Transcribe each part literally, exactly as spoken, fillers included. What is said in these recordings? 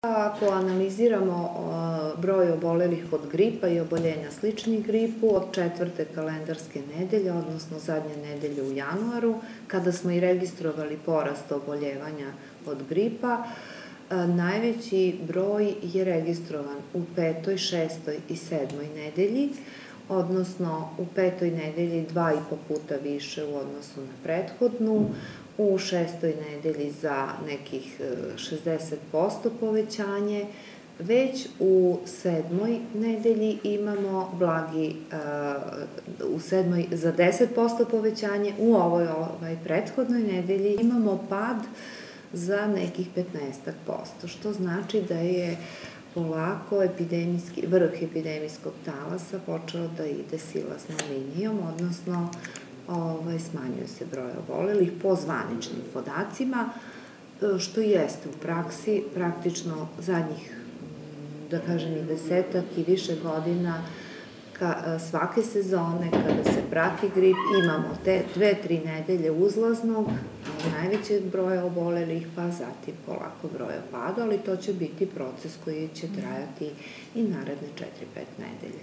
Ako analiziramo broj obolelih od gripa i oboljenja sličnih gripu od četvrte kalendarske nedelje, odnosno zadnje nedelje u januaru, kada smo i registrovali porast oboljevanja od gripa, najveći broj je registrovan u petoj, šestoj i sedmoj nedelji, odnosno u petoj nedelji dva i po puta više u odnosu na prethodnu, u šestoj nedelji za nekih šezdeset posto povećanje, već u sedmoj nedelji imamo blagi, u sedmoj za deset posto povećanje, u ovoj prethodnoj nedelji imamo pad za nekih petnaest posto, što znači da je polako epidemijski, vrh epidemijskog talasa počeo da ide silaznom linijom, odnosno smanjuje se broj obolelih po zvaničnim podacima, što jeste u praksi praktično zadnjih, da kažem i desetak i više godina svake sezone kada se prati grip imamo te dve, tri nedelje uzlaznog, najvećeg broja obolelih, pa zatim polako broja pada, ali to će biti proces koji će trajati i naredne četiri, pet nedelje.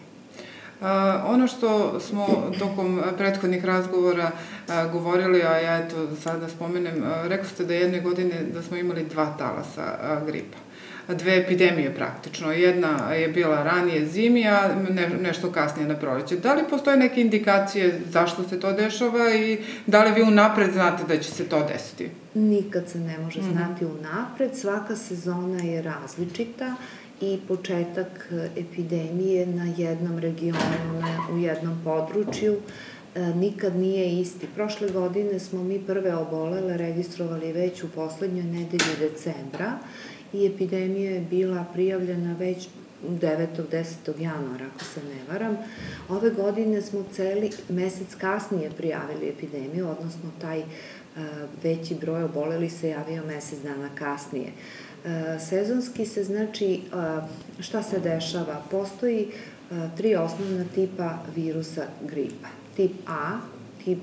Ono što smo tokom prethodnih razgovora govorili, a ja eto sada spomenem, rekao ste da jedne godine da smo imali dva talasa gripa. Dve epidemije praktično. Jedna je bila ranije zimi, a nešto kasnije na proleće. Da li postoje neke indikacije zašto se to dešava i da li vi unapred znate da će se to desiti? Nikad se ne može znati unapred. Svaka sezona je različita i početak epidemije na jednom regionu, u jednom području, nikad nije isti. Prošle godine smo mi prve obolele registrovali već u poslednjoj nedelji decembra i epidemija je bila prijavljena već devetog, desetog januara, ako se ne varam. Ove godine smo celi mesec kasnije prijavili epidemiju, odnosno taj veći broj obolelih se javio mesec dana kasnije. Sezonski se, znači, šta se dešava? Postoji tri osnovna tipa virusa gripa. Tip A, tip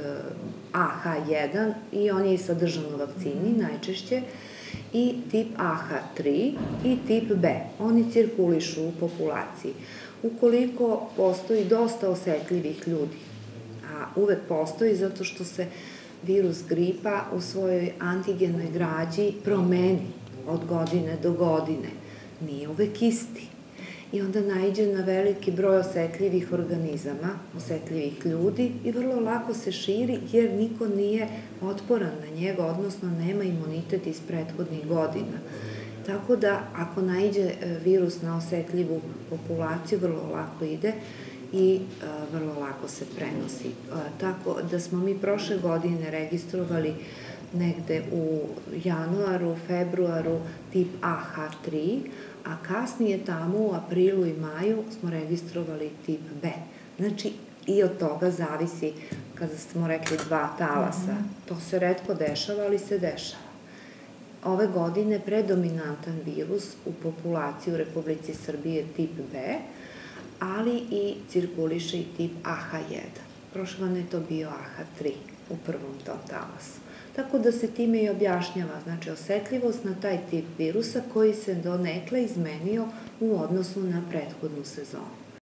A H jedan i on je i sadržan u vakcini najčešće, i tip A H tri i tip B. Oni cirkulišu u populaciji. Ukoliko postoji dosta osetljivih ljudi, a uvek postoji zato što se virus gripa u svojoj antigenoj građi promeni od godine do godine, nije uvek isti. I onda naiđe na veliki broj osetljivih organizama, osetljivih ljudi i vrlo lako se širi jer niko nije otporan na njega, odnosno nema imunitet iz prethodnih godina. Tako da ako naiđe virus na osetljivu populaciju, vrlo lako ide i vrlo lako se prenosi. Tako da smo mi prošle godine registrovali negde u januaru, februaru tip A H tri, a kasnije tamo u aprilu i maju smo registrovali tip B. Znači, i od toga zavisi, kada smo rekli dva talasa. To se retko dešava, ali se dešava. Ove godine predominantan virus u populaciji u Republici Srbije je tip B, ali i cirkuliše i tip A H jedan. Prošle godine je to bio A H tri u prvom tom talasu. Tako da se time i objašnjava, znači, osetljivost na taj tip virusa koji se donekle izmenio u odnosu na prethodnu sezonu.